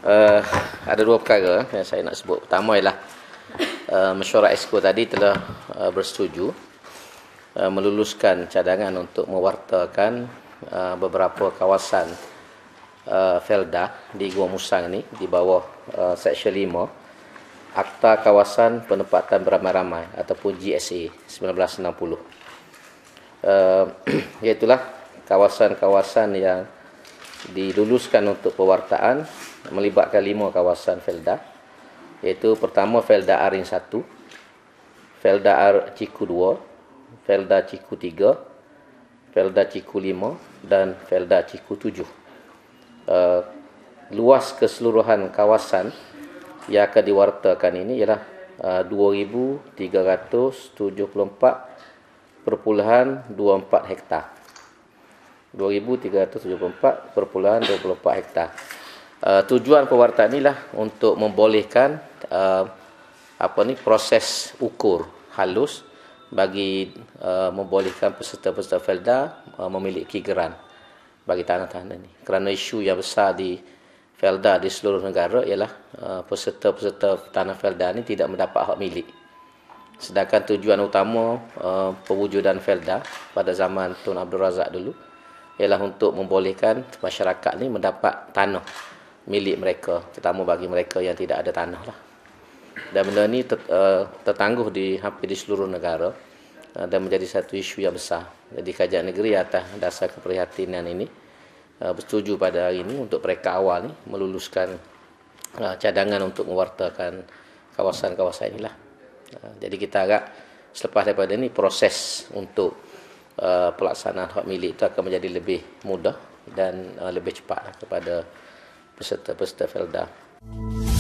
Uh, ada dua perkara yang saya nak sebut. Pertama ialah mesyuarat Exco tadi telah bersetuju meluluskan cadangan untuk mewartakan beberapa kawasan Felda di Gua Musang ni di bawah Seksyen 5 Akta Kawasan Penempatan Beramai-ramai ataupun GSA 1960. Iaitulah kawasan-kawasan yang diluluskan untuk pewartaan melibatkan 5 kawasan Felda, iaitu pertama Felda Aring 1, Felda Ciku 2, Felda Ciku 3, Felda Ciku 5 dan Felda Ciku 7. Luas keseluruhan kawasan yang akan diwartakan ini ialah 2,374.24 hektar. 2,374.24 hektar. Tujuan pewartaan inilah untuk membolehkan proses ukur halus bagi membolehkan peserta-peserta Felda memiliki geran bagi tanah-tanah ini. Kerana isu yang besar di Felda di seluruh negara ialah peserta-peserta tanah Felda ini tidak mendapat hak milik. Sedangkan tujuan utama pewujudan Felda pada zaman Tun Abdul Razak dulu ialah untuk membolehkan masyarakat ni mendapat tanah milik mereka, terutama bagi mereka yang tidak ada tanah lah. Dan benda ni tertangguh hampir di seluruh negara dan menjadi satu isu yang besar. Jadi Kerajaan Negeri atas dasar keprihatinan ini bersetuju pada hari ini untuk mereka awal ni meluluskan cadangan untuk mewartakan kawasan-kawasan inilah. Jadi kita harap selepas daripada ini proses untuk pelaksanaan hak milik itu akan menjadi lebih mudah dan lebih cepat kepada peserta-peserta Felda.